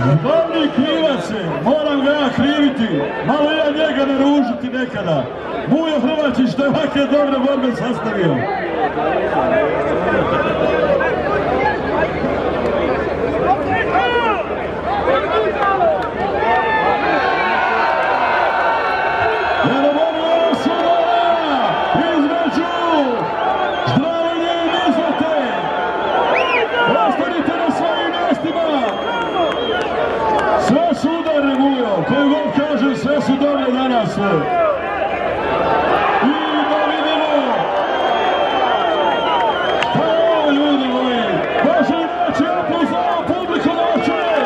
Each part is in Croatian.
Glavni krivac je, moram ga ja kriviti, malo ja njega naružiti nekada. Mujo Hrvačić što je ovakve dobre borbe sastavio. Koji god kaže, sve su dobre danas. I da vidimo. Pa, ljudi moji, može li naći aplauz za ovu publiku da vas čuje?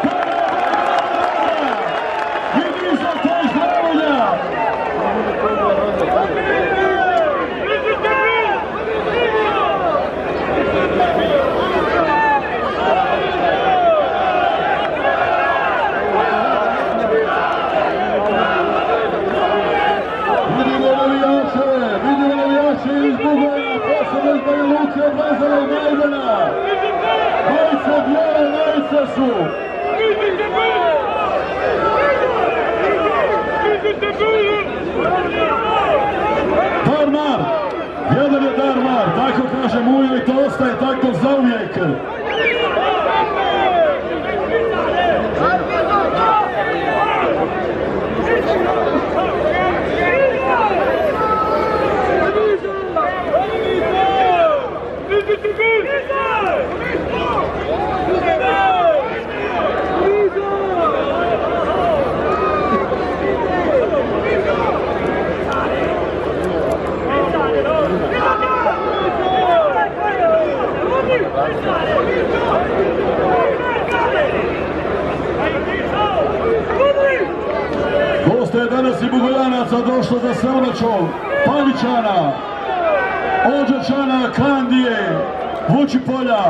I nisam taj zdravlja. Darmar, jedan je Darmar, tako kaže Mujo i to ostaje tako zauvijek. Dosta je danas i Bugojanaca došlo za Selmačov, Paličana, Odžačana, Kandije, Vučipolja.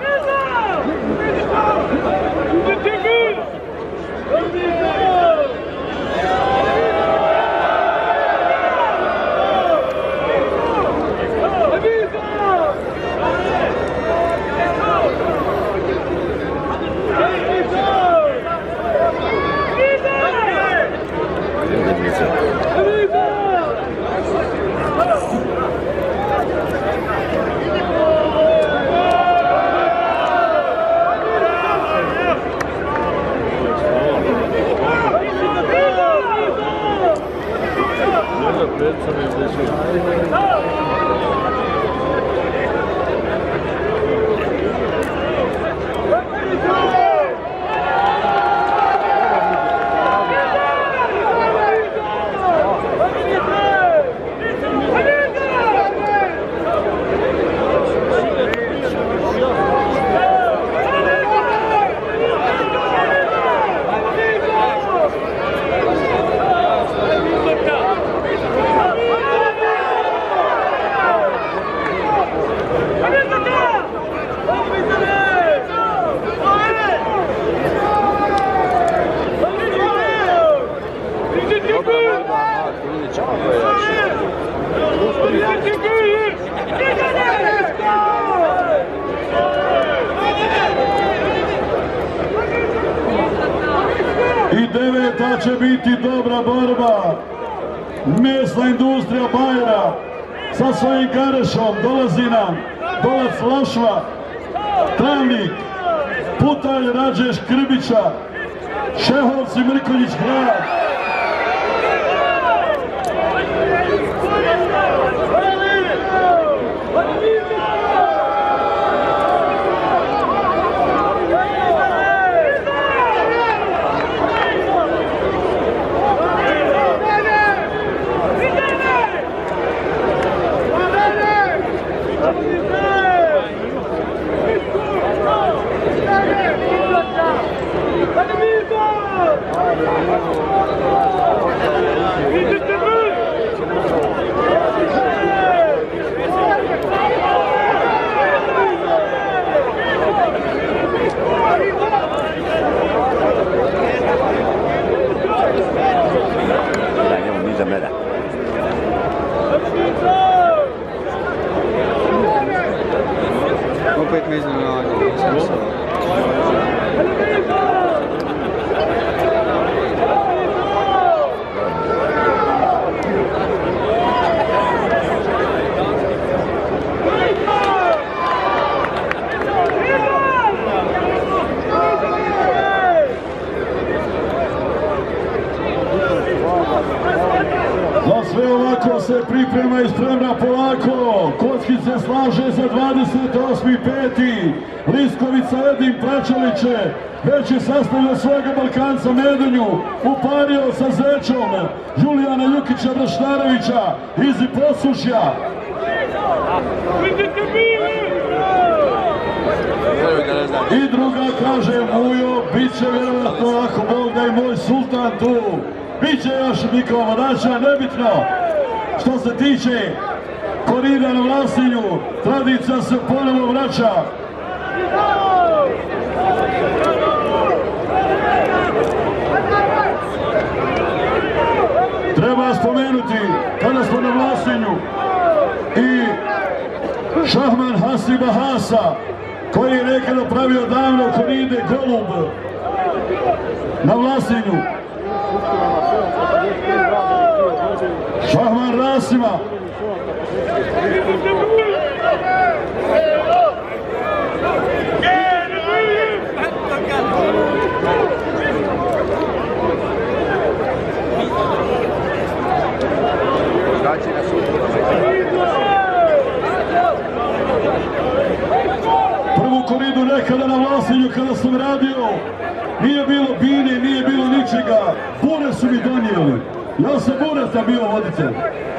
I deveta će biti dobra borba. Mesna industrija Bajra sa svojim Garešom dolazi nam Dolac Lašva, Travnik, Putalj Rađeš Krbića, Šehovci Mrkonjić Grad. Opet mi iznenadili. se priprema i spremna polako. Kockice slaže za 28.5. Liskovica Edin Pračaliće već je sastavio svojega Balkanca Medunju, upario sa Zečom Julijana Jukića Brašnarevića iz Posušja. I druga kaže Mujo, bit će vjerovatno ako Bog da je moj sultan tu. Biće još Nikova Vodača, nebitno. Što se tiče korida na Vlasinju, tradicija se ponovo vraća. Treba spomenuti, kada smo na Vlasinju, i šahman Hasiba Hasa, koji je nekada pravio davno koride Golub na Vlasinju. Šahman Rasima. Prvu koridu nekada na Vlasinju kada sam radio, nije bilo bine, nije bilo ničega, bure su mi donijeli. Ja sam bureta bio voditelj.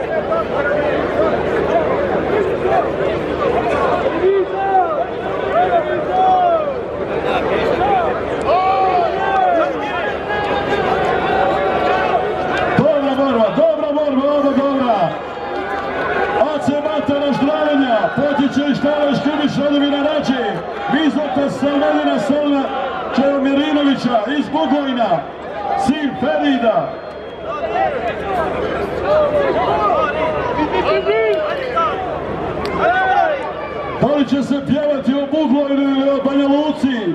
Dobra borba, ovo dobra. AC Mata naždravanja, potiče i štava Škrbić Radomira Rađe, Vizota Salmedina Solna Čeomirinovića iz Bugojna, sin Ferida. Da li će se pjevati o Bugojnu ili o Banja Luci?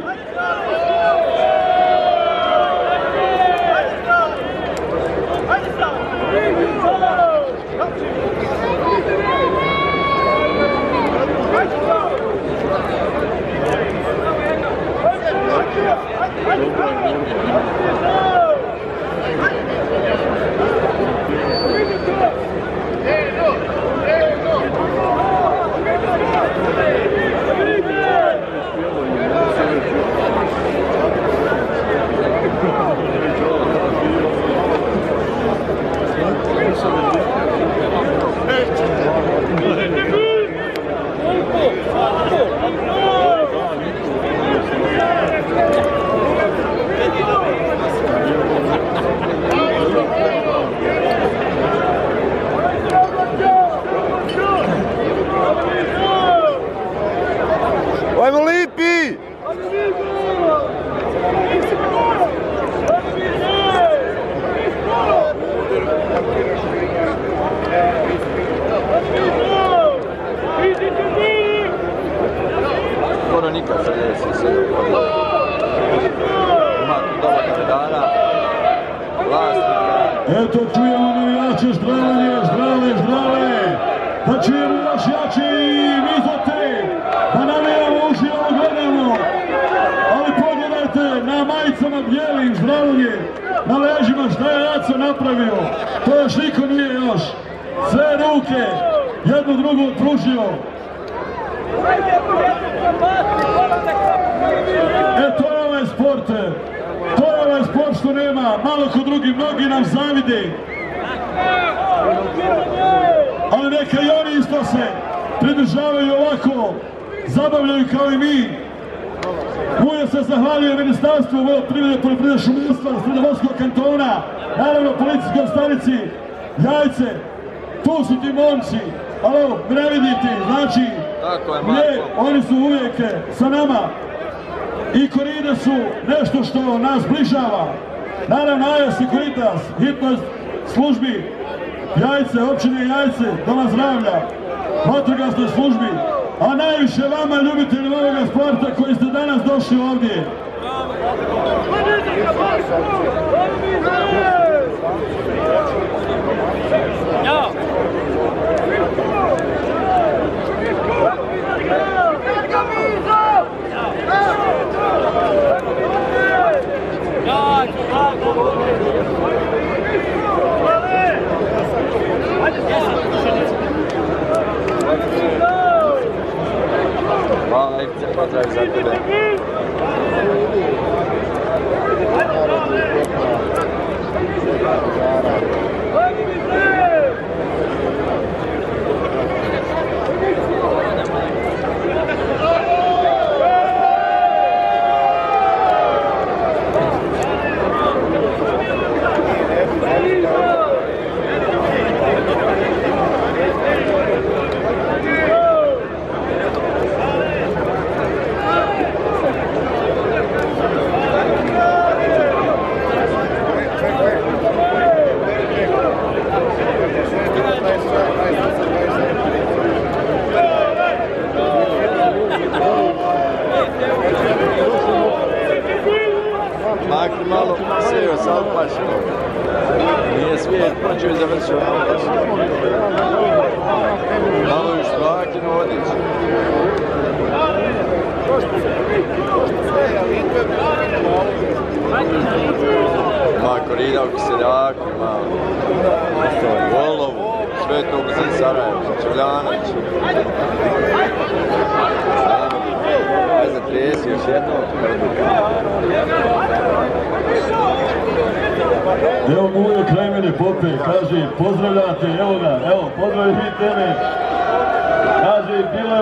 Ajmo Lipi! Skoro nikad se desi sve. Ima doba kapetana, vlasnika. Eto čujemo navijače, zdrave. Da čujemo još jači Vizote, da navijamo uživo gledamo. Ali pogledajte, na majicama bijelim zdravlje, na leđima šta je Aco napravio. To još niko nije još. Sve ruke, jedno drugo pružio. To je ovaj sport. To je ovaj sport što nema malo kod drugi, mnogi nam zavide. Ali neka i oni isto se pridržavaju ovako, zabavljaju kao i mi. Mujo se zahvaljuje Ministarstvu poljoprivrede šumarstva Srednjovodskog kantona, naravno policijskoj stanici Jajce. Tu su ti momci, alo, ne vidite, znači, oni su uvijek sa nama. I koride su nešto što nas bližava. Naravno, AJA Securitas, hitnost službi Jajce, općine Jajce, Doma zdravlja, vatrogasnoj službi, a najviše vama ljubitelji ovoga sporta koji ste danas došli ovdje. Yes. pozdrav za tebe. Makar malo seo sa opašno. Nije svijet počeo i završio opašno. Malo još Vakino odić. Ma korida u Kiseljaku, ima Volovu, Svetog za Sarajevo, Čevljanović. Ne znam, 30 još jednog. Evo Mujo kraj mene pope, kaže pozdravljate, evo ga, evo pozdravljaj vi tebe. Kaže, bilo je